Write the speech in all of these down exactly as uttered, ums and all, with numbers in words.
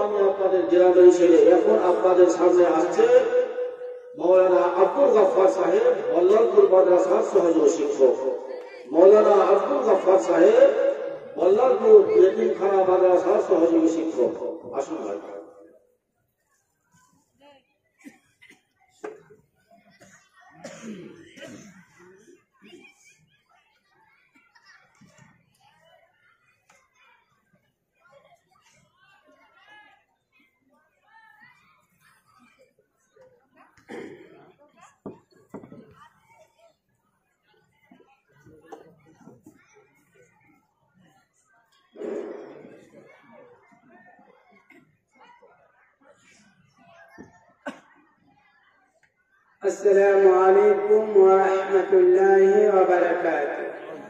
আমি আপনাদের গ্রামের ছেলে। এখন আপনাদের সামনে আসছে মৌলানা আব্দুল গফফার সাহেব, বল্লালপুর মাদ্রাসার সহযোগী শিক্ষক। মৌলানা আব্দুল গফফার সাহেব, বল্লালপুর ইয়েতিমখানা মাদ্রাসার সহযোগী শিক্ষক। আসুন ভাই। السلام عليكم ورحمة الله وبركاته।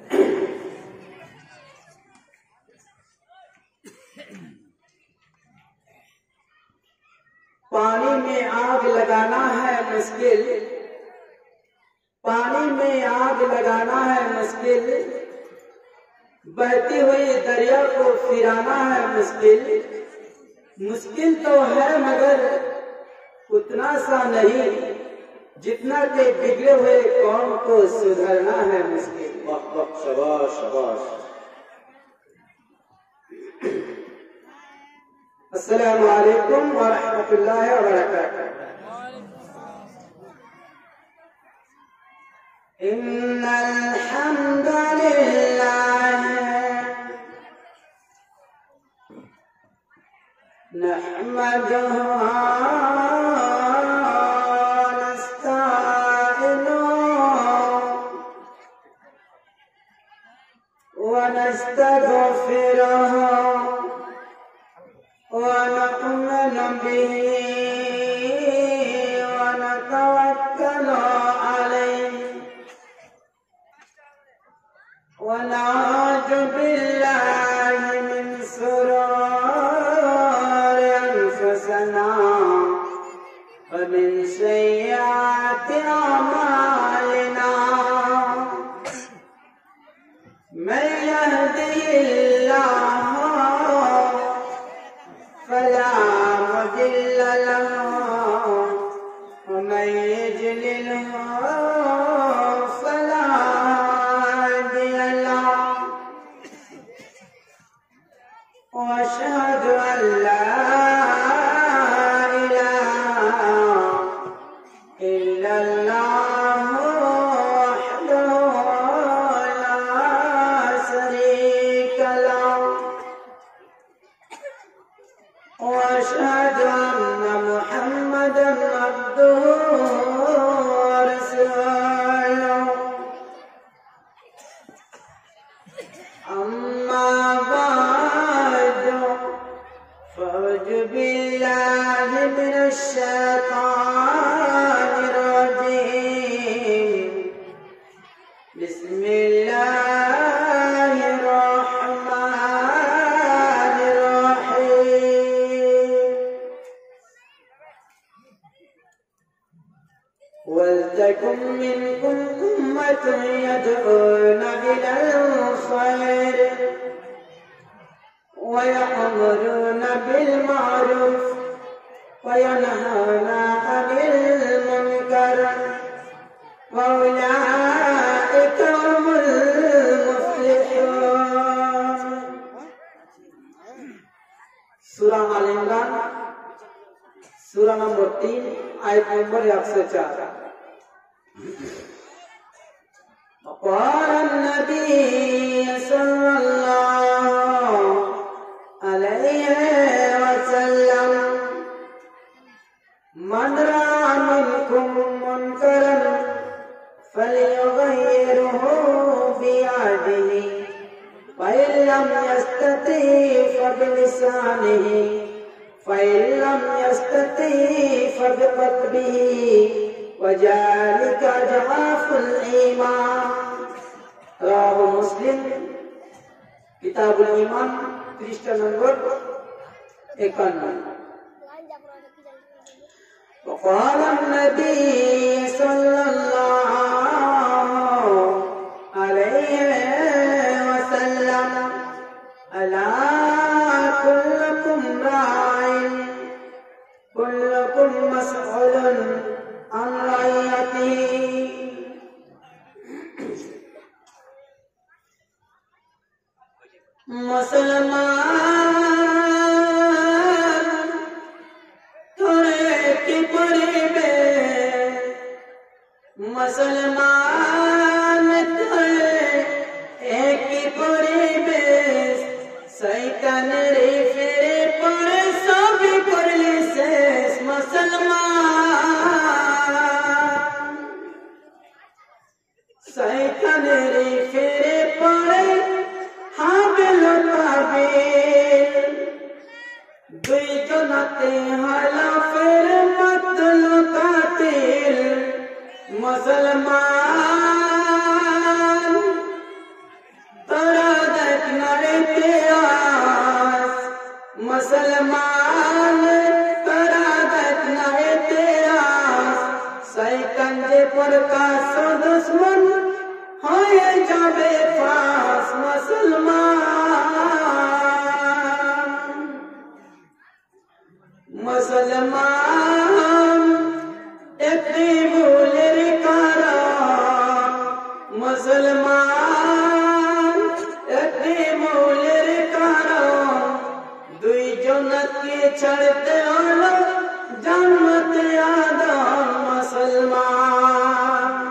पानी में आग लगाना है मुश्किल, पानी में आग लगाना है मुश्किल, बहती हुई दरिया को फिराना है मुश्किल। मुश्किल तो है मगर उतना सा नहीं जितना के बिगड़े हुए कौम को सुधरना है मुश्किल। वाह वाह, शाबाश शाबाश। अस्सलामु अलैकुम व रहमतुल्लाहि व बरकातुहू। इन्नल हम्दुलिल्लाह नहमदुहु ونستغفره ونؤمن به ونتوكل عليه ونعوذ بالله من شرور أنفسنا ومن سيئات أعمالنا من يهده الله فلا مضل له ومن يضلله فلا هادي له واشهد ان لا اله الا الله واشهد ان محمدا عبده ورسوله اما بعد فاعوذ بالله من الشيطان الرجيم بسم الله الرحمن الرحيم ولتكن منكم أمة يدعون إلى الخير ويأمرون بالمعروف وينهون عن المنكر وأولئك هم المفلحون। सूरा आल इमरान सूरा नंबर तीन आयत नंबर एक सौ चार। وقال النبي صلى الله عليه وسلم من رأى منكم منكرا فليغيره بيده فإن لم يستطع فبلسانه فإن لم يستطع فبقلبه وذلك أضعاف الإيمان। رواه मुस्लिम किताबुल ईमान पृष्ठा नंबर इक्यावन। وقال النبي صلى الله عليه وسلم ألا كلكم راع कुल्लुकुम मसऊलुन अन रइयतिही। मुसलमान तोरे की पड़िबे, मुसलमान तोरे एक पड़िबे, शैतानेर फेरे पड़े सब करले शेष। मुसलमान शैतानेर फेरे पड़े हाबिल काबिल, दुई जनाते हलाफेर मतल कातिल। मुसलमान तोरा देखना इतिहास, मुसलमान तोरा देखना इतिहास, शैतान जे प्रकाश दुश्मन होए जाबे पास। मुसलमान मुसलमान एकटी भूलेर कारण, मुसलमान एकटी भूलेर कारण, दुई जन्नतके छाड़ते हलो जन्नत आदम। मुसलमान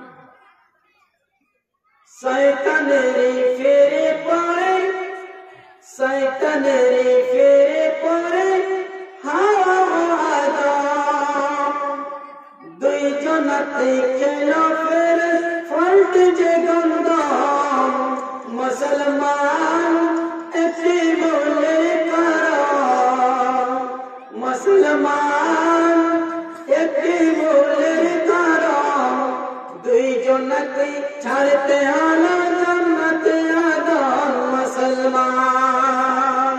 शैतानेर फेरे पड़े, शैतानेर फेरे पड़े हावा आदम, दुई जनाते खेला फेर फल्ट जे गंदम। मुसलमान एकटी भूलेर कारण, मुसलमान एकटी भूलेर कारण, दुई जनाते छाड़ते हलो जन्नत आदम। मुसलमान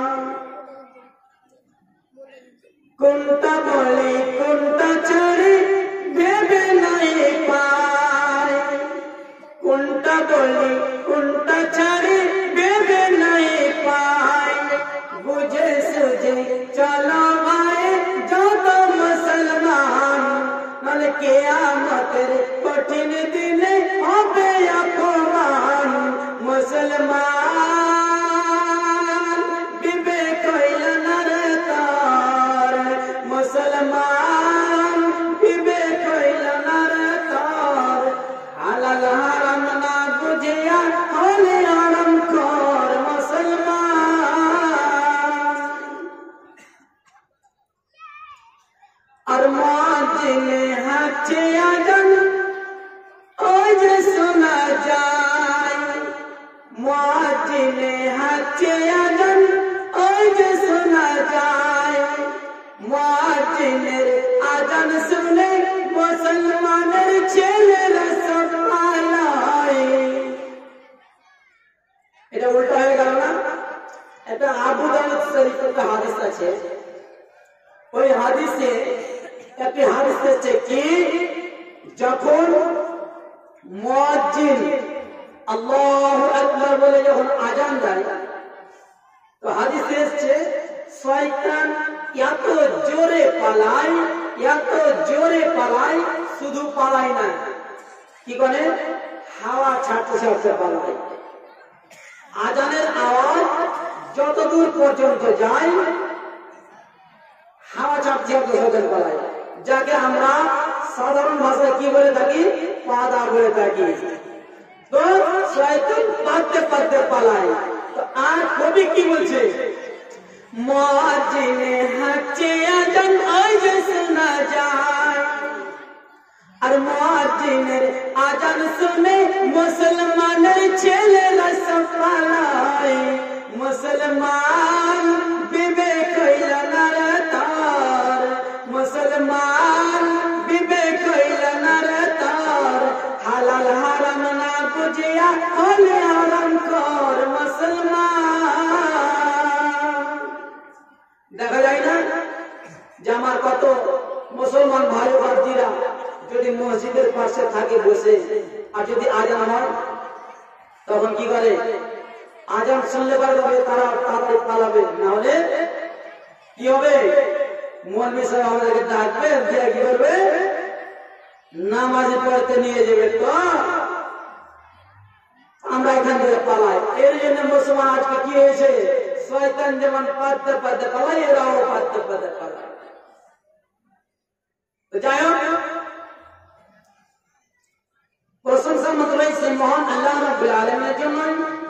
कोनटा बोले कोनटा छाड़े भेबे नहीं पाए, कोनटा बोले कोनटा छाड़े भेबे नहीं पाए, बुझे सुझे चलो भाई जो तो मुसलमान, नल कियामतेर कठिन दिने होबे अपमान। मुसलमान विवेक हइल ना रे तार, मुसलमान विवेक हइल ना रे तार, हालाल हाराम ना बुझिया होले आराम कर। मुसलमान और मुअज्जिने हाथे आजन ओज सुना जाए, मुअज्जिने हाथे आजन ओज सुना जाए, मुअज्जिनेर आजान सुने मुसलमानेर ছেলেরা সব পালায়। এটা উল্টা হয়ে গেল না? এটা আবু দাউদ শরীফে একটা হাদিস আছে, ওই হাদিসে একটি হাদিস আছে কি যখন মুয়াজ্জিন আল্লাহু আকবার বলে যখন আজান দেয়, তো হাদিসে এসেছে শয়তান এত জোরে পালায়, এত জোরে পালায়, শুধু পালায় না, কি করে হাওয়া ছাড়তে ছাড়তে পালায়। আজানের আওয়াজ যত দূর পর্যন্ত যায় হাওয়া ছাড়তে ছাড়তে ছাড়তে পালায়, যাকে আমরা সাধারণ ভাষায় কি বলে থাকি, পাদা বলে থাকি। তো শয়তান পাতে পাতে পালায়। তো আর কবি কি বলছে, মুয়াজ্জিনে হাঁচে আজান ওজ শোনা যায়, আর মুয়াজ্জিনের আজান শুনে মুসলমানের ছেলেরা সব পালায়। মুসলমান বিবেক হইল না রে তার, মুসলমান বিবেক হইল না রে তার, হালাল হারাম না বুঝিয়া হলে আরাম কর। মুসলমান দেখা যায় না যে আমার কত মুসলমান ভাই ভাইরা যদি মসজিদের পাশে থাকে বসে, আর যদি আজান হয় তখন কি করে, আজান শুনলে পারে তারা তাড়াতাড়ি পালাবে, না হলে কি হবে মৌলভী সাহেব আমাদেরকে ডাকবে, দিয়ে কি করবে, নামাজ পড়তে নিয়ে যাবে। তো আমরা এখান থেকে পালাই। এর জন্য মুসলমান আজকে কি হয়েছে, শয়তান যেমন পাদ্দে পাদ্দে পালাই, এরাও পাদ্দে পাদ্দে পালায়। তো যাই হোক, প্রশংসা মাত্র সেই মহান আল্লাহ রাব্বুল আলামিনের জন্য,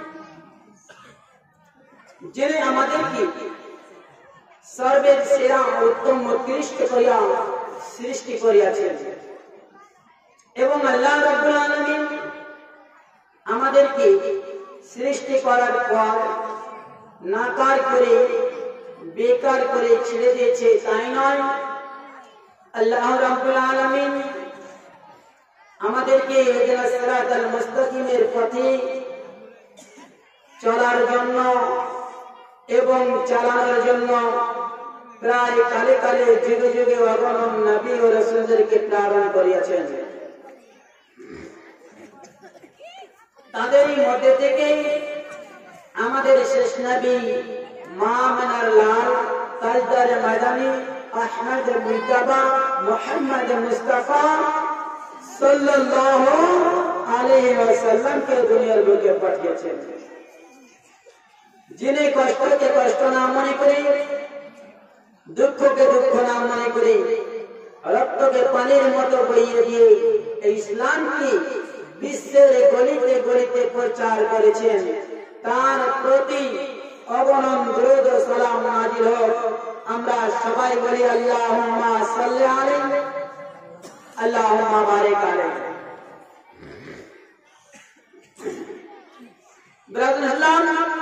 যিনি আমাদেরকে সর্বের সেরা উত্তম উৎকৃষ্ট করিয়া সৃষ্টি করিয়াছেন। এবং আল্লাহ রাব্বুল আলামিন আমাদেরকে সৃষ্টি করার পর নাকার করে বেকার করে ছেড়ে দিয়েছে, তাই নয়। আল্লাহ রাব্বুল আলামিন আমাদেরকে ইহদিনাস সিরাতাল মুস্তাকিমের পথে চলার জন্য এবং চালানোর জন্য প্রায় কালে কালে যুগে যুগে অগণন নবী ও রাসূলদেরকে প্রেরণ করিয়াছেন। তাদেরই মধ্যে থেকে আমাদের শেষ নবী মামনার লাল তাজদার মাদানী আহমদ মুজতবা মুহাম্মদ মুস্তাফা সাল্লাল্লাহু আলাইহি ওয়াসাল্লাম কে দুনিয়ার বুকে পাঠিয়েছেন, যিনি কষ্টকে কষ্ট না মনে করে, দুঃখকে দুঃখ না মনে করে, রক্তকে পানির মতো বইয়ে দিয়ে এই ইসলামকে বিশ্বের গলিতে গলিতে প্রচার করেছেন। তার প্রতি অগণন দরুদ ও সালাম নাজিল হোক। আমরা সবাই বলি আল্লাহুম্মা সাল্লি আলাইহি আল্লাহুম্মা বারিক আলাইহি। ব্রাদার ইসলাম,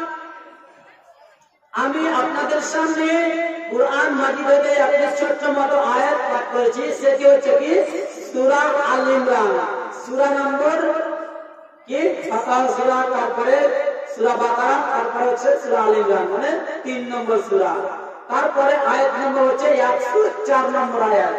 আমি আপনাদের সামনে কুরআন মাজিদে একটা ছোট্ট মতো আয়াত পাঠ করেছি। সেটি হচ্ছে কি সূরা আল ইমরান, সূরা নম্বর কি ফাতিহা সূরা, তারপরে সূরা বাকারা, তারপরে হচ্ছে সূরা আল ইমরান, মানে তিন নম্বর সূরা। তারপরে আয়াত নম্বর হচ্ছে একশো চার নম্বর আয়াত।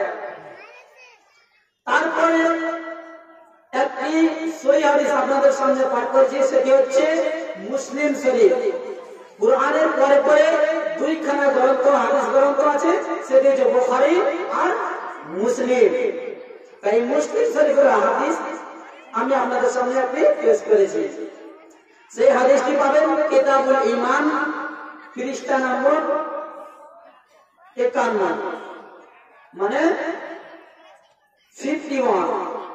তারপরে একটি সহিহ হাদিস আপনাদের সামনে পাঠ করেছি, সেটি হচ্ছে মুসলিম শরীফ। কুরআনের পরে পরে দুইখানা গ্রন্থ, হাদিস গ্রন্থ আছে, সেটি হচ্ছে বুখারী আর মুসলিম। তাই মুসলিম শরীফের হাদিস আমি আপনাদের সামনে একটি পেশ করেছি। সেই হাদিসটি পাবেন কিতাবুল ঈমান পৃষ্ঠা নম্বর একান্ন, মানে একান্ন।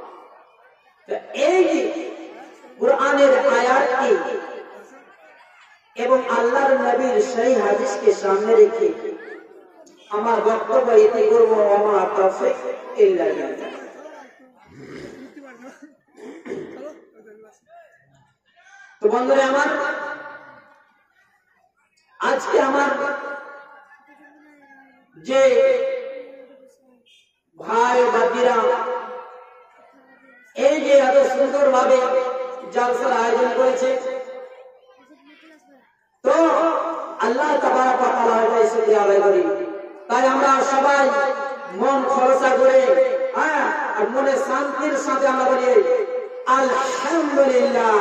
এই কুরআনের আয়াতটি এবং আল্লাহর নবীর সেই হাদিসকে সামনে রেখে আমার বক্তব্য এতে করবো। আমার তাওফীক ইল্লা বিল্লাহ। তো বন্ধুরা আমার, আজকে আমার যে ভাই বাদিরা এই যে এত সুন্দর ভাবে জলসার আয়োজন করেছে, তো আল্লাহ তাবারক ওয়া তাআলা এটাই শুকরিয়া আদায় করি। তাই আমরা সবাই মন খোলসা করে, হ্যাঁ, আর মনে শান্তির সাথে আমরা বলি আলহামদুলিল্লাহ।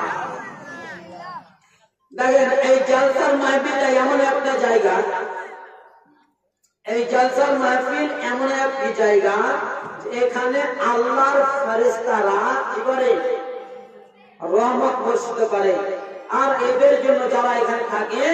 দেখেন, এই জলসার মাহফিলটা এমন একটা জায়গা, এই জলসার মাহফিল এমন একটি জায়গা এখানে আল্লাহর ফেরেশতারা কি করে, রহমত বর্ষিত করে। আর এদের জন্য যারা এখানে থাকে,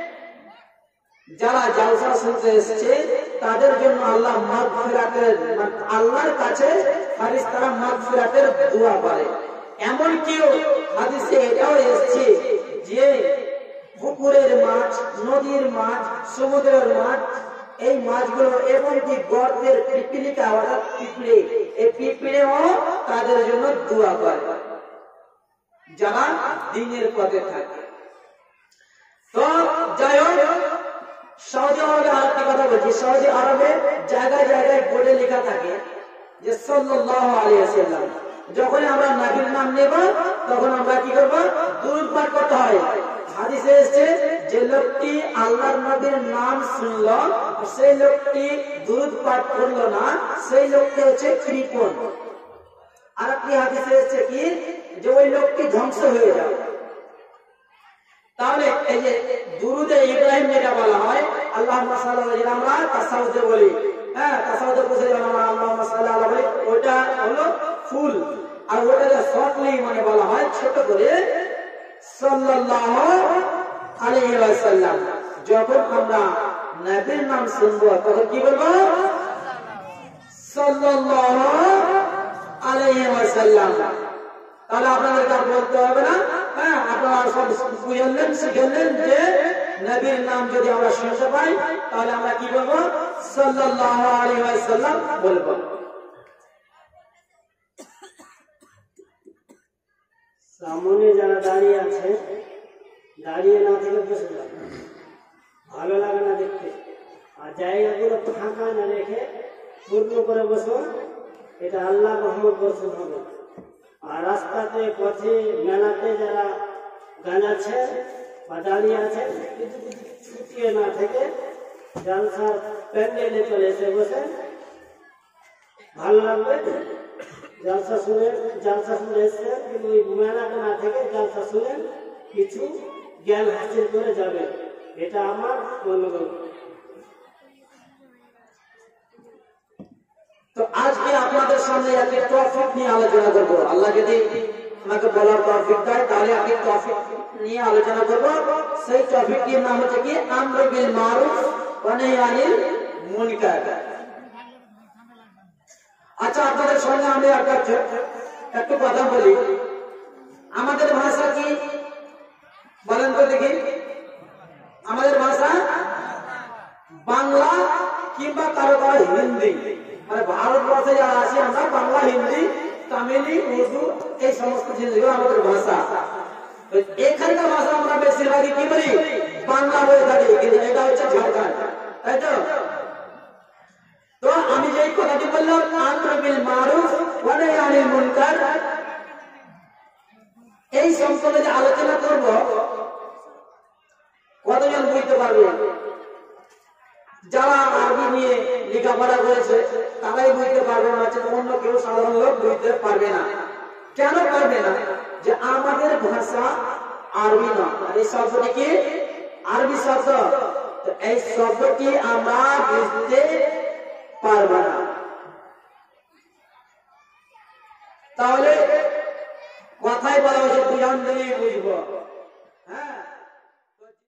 যারা জলসা শুনতে এসেছে, তাদের জন্য আল্লাহ মাগফিরাতের, আল্লাহর কাছে ফেরেশতারা মাগফিরাতের দোয়া করে। এমন কেউ হাদিসে এটাও এসেছে যে পুকুরের মাছ, নদীর মাছ, সমুদ্রের মাছ, এই মাছগুলো এবং কি গর্তের পিপিলিকা, অর্থাৎ পিঁপড়ে, এই পিঁপড়েও তাদের জন্য দোয়া করে যারা দ্বীনের পথে থাকে। তো যাই হোক, সৌদি আরবে আরেকটি কথা বলছি। সৌদি আরবে জায়গায় জায়গায় বোর্ডে লেখা থাকে যে সাল্লাল্লাহু আলাইহি ওয়াসাল্লাম। যখন আমরা নবীর নাম নেব, তখন আমরা কি করব, দুরূদ পাঠ করতে হয়। হাদিসে এসেছে যে লোকটি আল্লাহর নবীর নাম শুনল, সেই লোকটি দুরূদ পাঠ করলো না, সেই লোকটি হচ্ছে কৃপণ। আর একটি হাদিসে এসেছে কি যে ওই লোকটি ধ্বংস হয়ে যাবে। তাহলে এই যে দুরুদে ইব্রাহিম যেটা বলা হয় আল্লাহুম্মা সাল্লি আলা, যেটা আমরা তাসাউদে বলি, হ্যাঁ তাসাউদে বসে আমরা আল্লাহুম্মা সাল্লি আলা বলি, ওটা হলো ফুল। আর ওটা শর্টলি মানে বলা হয় ছোট করে সাল্লাল্লাহু আলাইহি ওয়াসাল্লাম। যখন আমরা নবীর নাম শুনবো তখন কি বলবো? সাল্লাল্লাহু আলাইহি ওয়াসাল্লাম। তাহলে আপনাদেরকে আর বলতে হবে না, হ্যাঁ আপনারা সব বুঝলেন শিখলেন যে নবীর নাম যদি আমরা শুনতে পাই তাহলে আমরা কি বলবো? সাল্লাল্লাহু আলাইহি ওয়াসাল্লাম বলবো। সামনে যারা দাঁড়িয়ে আছে, দাঁড়িয়ে না থেকে বসে যাবে, ভালো লাগে না দেখতে। আর জায়গাগুলো ফাঁকা না রেখে পূর্ণ করে বসো, এটা আল্লাহ রহমত বর্ষণ হবে। আর রাস্তাতে পথে মেলাতে যারা গাঁজাচ্ছে বা দাঁড়িয়ে আছে, ছুটিয়ে না থেকে জালসার প্যান্ডেলে চলে এসে বসে, ভালো লাগবে। জালসা শুনে জালসা শুনে এসছে, কিন্তু ওই মেলাতে না থেকে জালসা শুনে কিছু জ্ঞান হাসিল করে যাবে, এটা আমার মনোযোগ। তো আজকে আপনাদের সামনে একটি টপিক নিয়ে আলোচনা করব। আল্লাহ যদি আমাকে বলার তৌফিক দেয় তাহলে একটি টপিক নিয়ে আলোচনা করব। সেই টপিকটির নাম হচ্ছে কি আমর বিল মারুফ ওয়া নাহি আনিল মুনকার। আচ্ছা, আপনাদের সঙ্গে আমি একটা একটু কথা বলি। আমাদের ভাষা কি বলেন তো দেখি? আমাদের ভাষা বাংলা কিংবা কারো কারো হিন্দি। মানে ভারতবর্ষে যারা আছি আমরা বাংলা, হিন্দি, তামিলি, উর্দু এই সমস্ত জিনিসগুলো আমাদের ভাষা। এখানকার ভাষা আমরা বেশিরভাগই কি বলি? বাংলা বলে থাকি, কিন্তু এটা হচ্ছে ঝাড়খণ্ড, তাই তো? তো আমি যেই কথাটি বললাম আমর বিল মারুফ ওয়া নাহি আনিল মুনকার, এই সম্পর্কে যে আলোচনা করব কতজন বুঝতে পারবে? যারা আরবি নিয়ে লেখাপড়া করেছে তারাই বুঝতে পারবে না, অন্য কেউ সাধারণ লোক বুঝতে পারবে না। কেন পারবে না? যে আমাদের ভাষা আরবি না। এই শব্দটি কি? আরবি শব্দ। তো এই শব্দটি আমরা বুঝতে পারবো না।